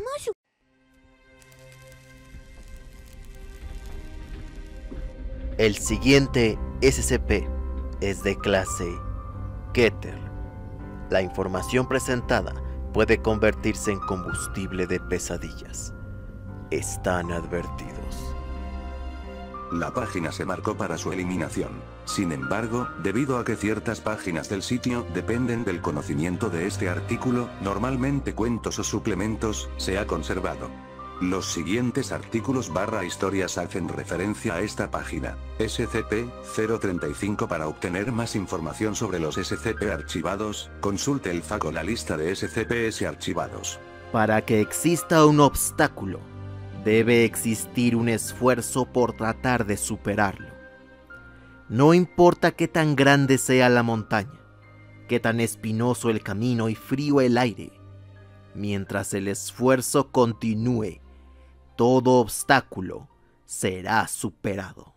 Kamasu. El siguiente SCP es de clase Keter. La información presentada puede convertirse en combustible de pesadillas. Están advertidos. La página se marcó para su eliminación. Sin embargo, debido a que ciertas páginas del sitio dependen del conocimiento de este artículo, normalmente cuentos o suplementos, se ha conservado. Los siguientes artículos / historias hacen referencia a esta página. SCP-035. Para obtener más información sobre los SCP archivados, consulte el FAQ o la lista de SCPs archivados. Para que exista un obstáculo, debe existir un esfuerzo por tratar de superarlo. No importa qué tan grande sea la montaña, qué tan espinoso el camino y frío el aire, mientras el esfuerzo continúe, todo obstáculo será superado.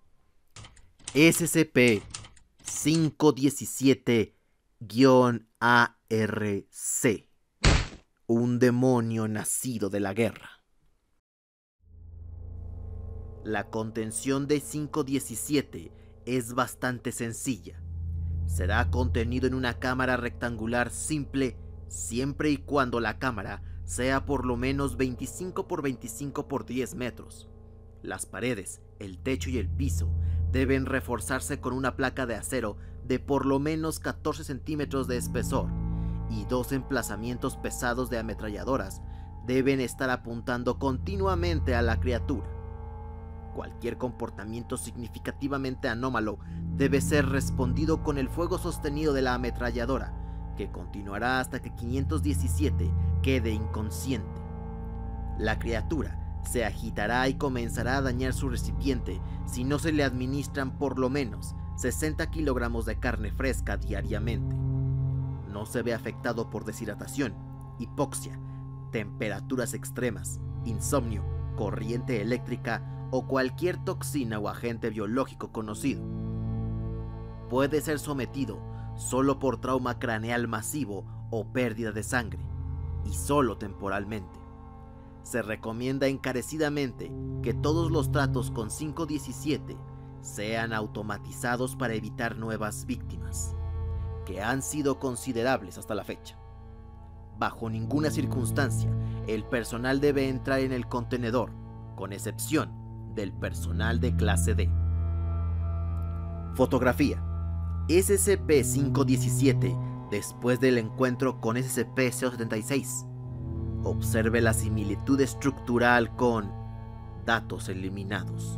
SCP-517-ARC, un demonio nacido de la guerra. La contención de 517 es bastante sencilla. Será contenido en una cámara rectangular simple siempre y cuando la cámara sea por lo menos 25 por 25 por 10 metros. Las paredes, el techo y el piso deben reforzarse con una placa de acero de por lo menos 14 centímetros de espesor, y 2 emplazamientos pesados de ametralladoras deben estar apuntando continuamente a la criatura. Cualquier comportamiento significativamente anómalo debe ser respondido con el fuego sostenido de la ametralladora, que continuará hasta que 517 quede inconsciente. La criatura se agitará y comenzará a dañar su recipiente si no se le administran por lo menos 60 kilogramos de carne fresca diariamente. No se ve afectado por deshidratación, hipoxia, temperaturas extremas, insomnio, corriente eléctrica o cualquier toxina o agente biológico conocido. Puede ser sometido solo por trauma craneal masivo o pérdida de sangre, y solo temporalmente. Se recomienda encarecidamente que todos los tratos con 517 sean automatizados para evitar nuevas víctimas, que han sido considerables hasta la fecha. Bajo ninguna circunstancia, el personal debe entrar en el contenedor, con excepción del personal de clase D. Fotografía. SCP-517 después del encuentro con SCP-076. Observe la similitud estructural con datos eliminados.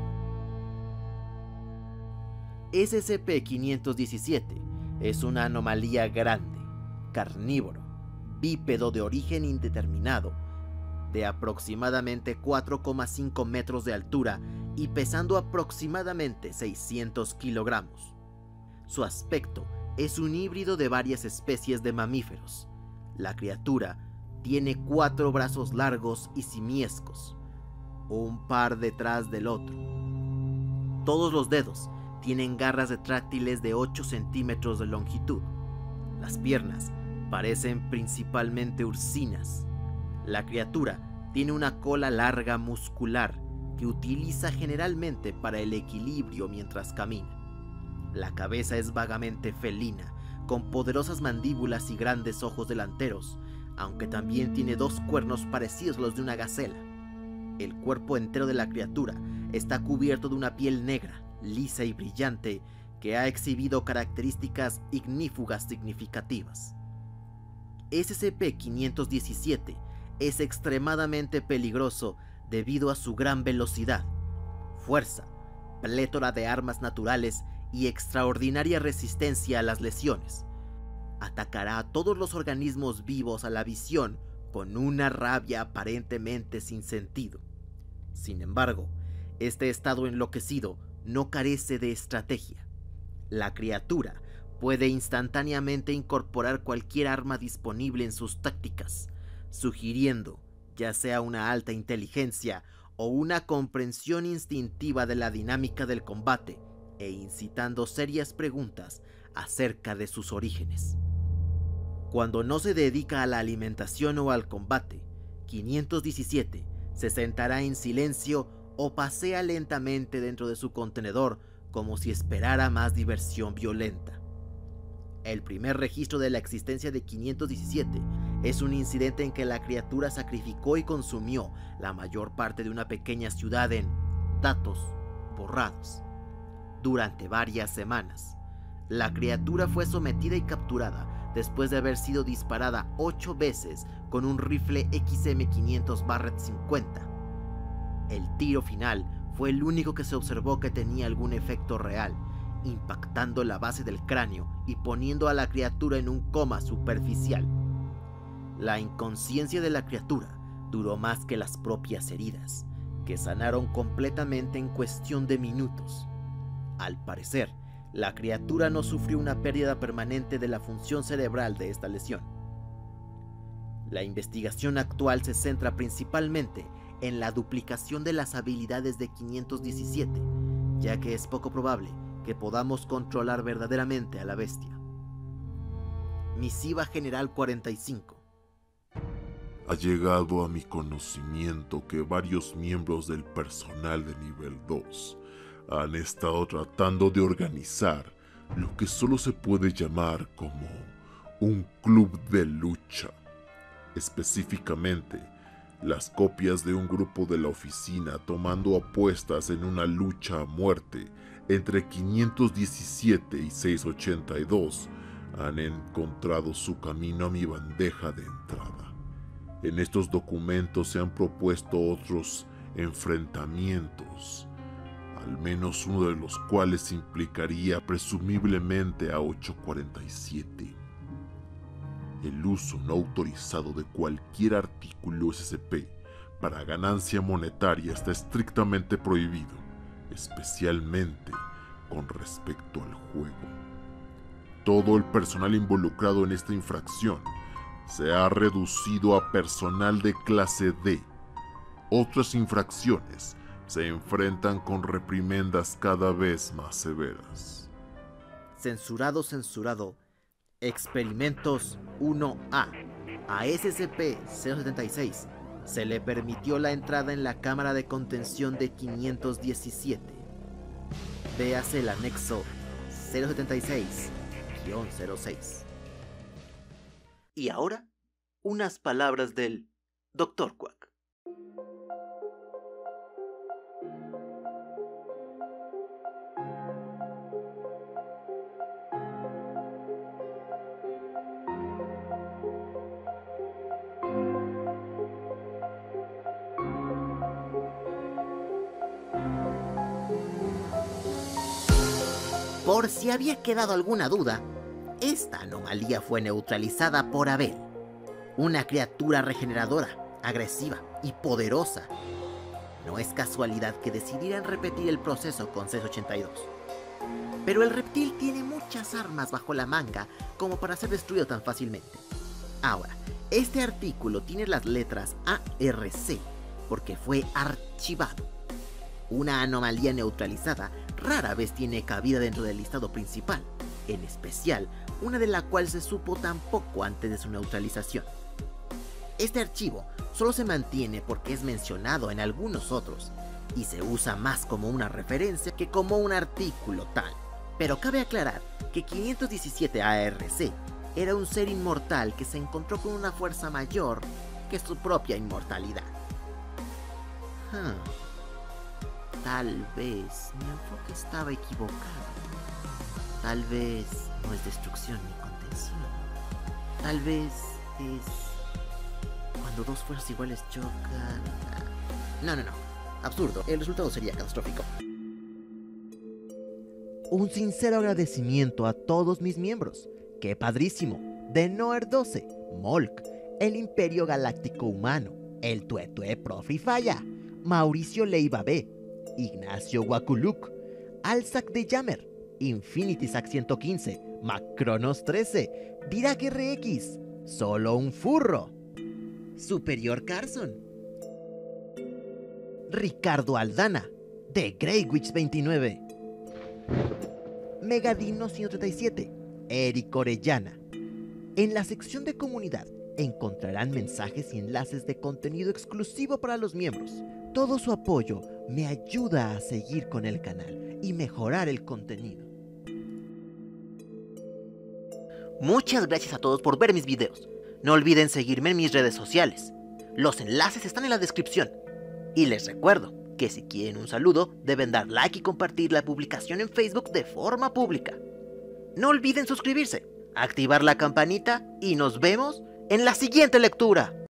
SCP-517 es una anomalía grande, carnívoro, bípedo de origen indeterminado, de aproximadamente 4,5 metros de altura y pesando aproximadamente 600 kilogramos. Su aspecto es un híbrido de varias especies de mamíferos. La criatura tiene 4 brazos largos y simiescos, un par detrás del otro. Todos los dedos tienen garras retráctiles de 8 centímetros de longitud. Las piernas parecen principalmente ursinas. La criatura tiene una cola larga muscular que utiliza generalmente para el equilibrio mientras camina. La cabeza es vagamente felina, con poderosas mandíbulas y grandes ojos delanteros, aunque también tiene 2 cuernos parecidos a los de una gacela. El cuerpo entero de la criatura está cubierto de una piel negra, lisa y brillante, que ha exhibido características ignífugas significativas. SCP-517 es extremadamente peligroso debido a su gran velocidad, fuerza, plétora de armas naturales y extraordinaria resistencia a las lesiones. Atacará a todos los organismos vivos a la visión con una rabia aparentemente sin sentido. Sin embargo, este estado enloquecido no carece de estrategia. La criatura puede instantáneamente incorporar cualquier arma disponible en sus tácticas, sugiriendo ya sea una alta inteligencia o una comprensión instintiva de la dinámica del combate, e incitando serias preguntas acerca de sus orígenes. Cuando no se dedica a la alimentación o al combate, 517 se sentará en silencio o pasea lentamente dentro de su contenedor como si esperara más diversión violenta. El primer registro de la existencia de 517 es un incidente en que la criatura sacrificó y consumió la mayor parte de una pequeña ciudad en datos borrados. Durante varias semanas, la criatura fue sometida y capturada después de haber sido disparada 8 veces con un rifle XM500 Barrett 50. El tiro final fue el único que se observó que tenía algún efecto real, impactando la base del cráneo y poniendo a la criatura en un coma superficial. La inconsciencia de la criatura duró más que las propias heridas, que sanaron completamente en cuestión de minutos. Al parecer, la criatura no sufrió una pérdida permanente de la función cerebral de esta lesión. La investigación actual se centra principalmente en la duplicación de las habilidades de 517, ya que es poco probable que podamos controlar verdaderamente a la bestia. Misiva General 45. Ha llegado a mi conocimiento que varios miembros del personal de nivel 2 han estado tratando de organizar lo que solo se puede llamar como un club de lucha. Específicamente, las copias de un grupo de la oficina tomando apuestas en una lucha a muerte entre 517 y 682 han encontrado su camino a mi bandeja de entrada. En estos documentos se han propuesto otros enfrentamientos, al menos uno de los cuales implicaría presumiblemente a 847. El uso no autorizado de cualquier artículo SCP para ganancia monetaria está estrictamente prohibido, especialmente con respecto al juego. Todo el personal involucrado en esta infracción se ha reducido a personal de clase D. Otras infracciones se enfrentan con reprimendas cada vez más severas. Censurado. Experimentos 1A. A SCP-076 se le permitió la entrada en la cámara de contención de 517. Véase el anexo 076-06. Y ahora, unas palabras del Dr. Quack. Por si había quedado alguna duda, esta anomalía fue neutralizada por Abel, una criatura regeneradora, agresiva y poderosa. No es casualidad que decidieran repetir el proceso con 682. Pero el reptil tiene muchas armas bajo la manga como para ser destruido tan fácilmente. Ahora, este artículo tiene las letras ARC porque fue archivado. Una anomalía neutralizada rara vez tiene cabida dentro del listado principal, en especial una de la cual se supo tan poco antes de su neutralización. Este archivo solo se mantiene porque es mencionado en algunos otros, y se usa más como una referencia que como un artículo tal. Pero cabe aclarar que 517 ARC era un ser inmortal que se encontró con una fuerza mayor que su propia inmortalidad. Tal vez mi enfoque estaba equivocado. Tal vez no es destrucción ni contención. Tal vez es cuando dos fuerzas iguales chocan. No. Absurdo. El resultado sería catastrófico. Un sincero agradecimiento a todos mis miembros. ¡Qué padrísimo! De Noer 12, Molk, el Imperio Galáctico Humano, el Tuetue Profi Falla, Mauricio Leiva B, Ignacio Wakuluk, Alzac de Jammer, Infinity Sac 115, Macronos 13, Dirac RX, Solo un Furro, Superior Carson, Ricardo Aldana, The Grey Witch 29, Megadino 137, Eric Orellana. En la sección de comunidad encontrarán mensajes y enlaces de contenido exclusivo para los miembros. Todo su apoyo me ayuda a seguir con el canal y mejorar el contenido. Muchas gracias a todos por ver mis videos. No olviden seguirme en mis redes sociales. Los enlaces están en la descripción. Y les recuerdo que si quieren un saludo, deben dar like y compartir la publicación en Facebook de forma pública. No olviden suscribirse, activar la campanita y nos vemos en la siguiente lectura.